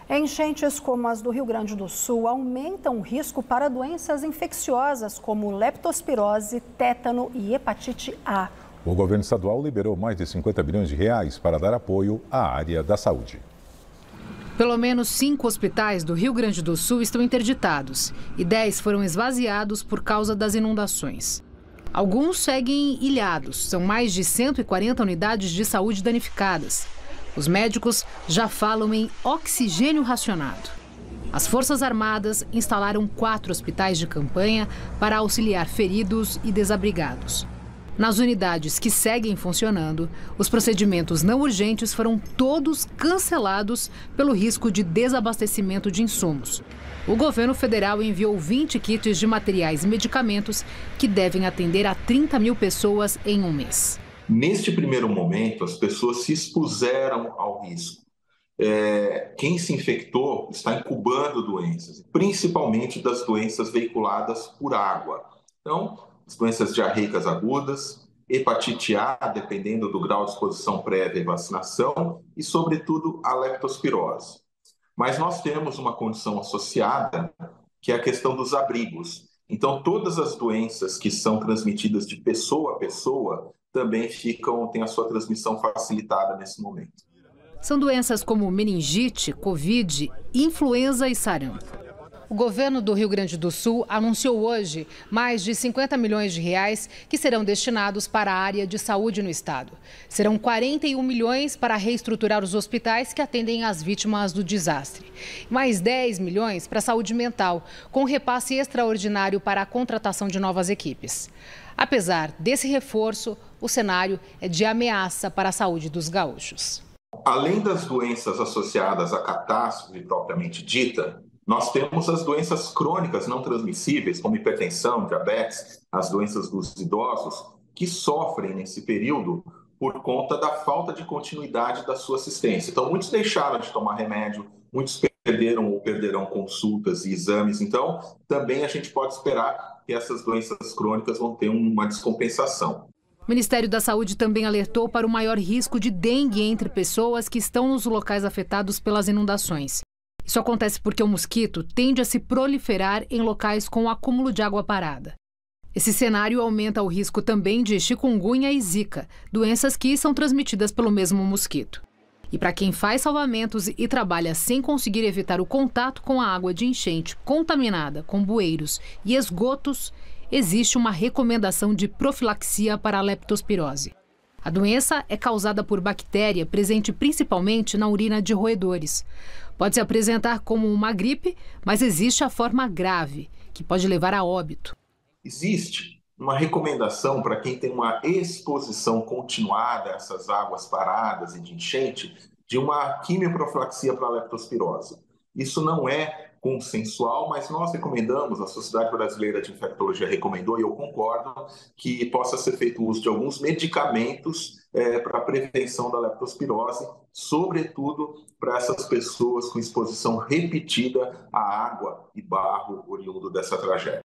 Enchentes como as do Rio Grande do Sul aumentam o risco para doenças infecciosas como leptospirose, tétano e hepatite A. O governo estadual liberou mais de 50 bilhões de reais para dar apoio à área da saúde. Pelo menos 5 hospitais do Rio Grande do Sul estão interditados e 10 foram esvaziados por causa das inundações. Alguns seguem ilhados, são mais de 140 unidades de saúde danificadas. Os médicos já falam em oxigênio racionado. As Forças Armadas instalaram 4 hospitais de campanha para auxiliar feridos e desabrigados. Nas unidades que seguem funcionando, os procedimentos não urgentes foram todos cancelados pelo risco de desabastecimento de insumos. O governo federal enviou 20 kits de materiais e medicamentos que devem atender a 30 mil pessoas em um mês. Neste primeiro momento, as pessoas se expuseram ao risco. Quem se infectou está incubando doenças, principalmente das doenças veiculadas por água. Então, as doenças diarreicas agudas, hepatite A, dependendo do grau de exposição prévia e vacinação, e, sobretudo, a leptospirose. Mas nós temos uma condição associada, que é a questão dos abrigos. Então, todas as doenças que são transmitidas de pessoa a pessoa também têm a sua transmissão facilitada nesse momento. São doenças como meningite, covid, influenza e sarampo. O governo do Rio Grande do Sul anunciou hoje mais de 50 milhões de reais que serão destinados para a área de saúde no estado. Serão 41 milhões para reestruturar os hospitais que atendem as vítimas do desastre. Mais 10 milhões para a saúde mental, com repasse extraordinário para a contratação de novas equipes. Apesar desse reforço, o cenário é de ameaça para a saúde dos gaúchos. Além das doenças associadas à catástrofe propriamente dita, nós temos as doenças crônicas não transmissíveis, como hipertensão, diabetes, as doenças dos idosos, que sofrem nesse período por conta da falta de continuidade da sua assistência. Então, muitos deixaram de tomar remédio, muitos perderam ou perderão consultas e exames. Então, também a gente pode esperar que essas doenças crônicas vão ter uma descompensação. O Ministério da Saúde também alertou para o maior risco de dengue entre pessoas que estão nos locais afetados pelas inundações. Isso acontece porque o mosquito tende a se proliferar em locais com acúmulo de água parada. Esse cenário aumenta o risco também de chikungunya e zika, doenças que são transmitidas pelo mesmo mosquito. E para quem faz salvamentos e trabalha sem conseguir evitar o contato com a água de enchente contaminada com bueiros e esgotos, existe uma recomendação de profilaxia para a leptospirose. A doença é causada por bactéria presente principalmente na urina de roedores. Pode se apresentar como uma gripe, mas existe a forma grave, que pode levar a óbito. Existe uma recomendação para quem tem uma exposição continuada a essas águas paradas e de enchente, de uma quimioprofilaxia para a leptospirose. Isso não é consensual, mas nós recomendamos, a Sociedade Brasileira de Infectologia recomendou, e eu concordo, que possa ser feito uso de alguns medicamentos para a prevenção da leptospirose, sobretudo para essas pessoas com exposição repetida à água e barro oriundo dessa tragédia.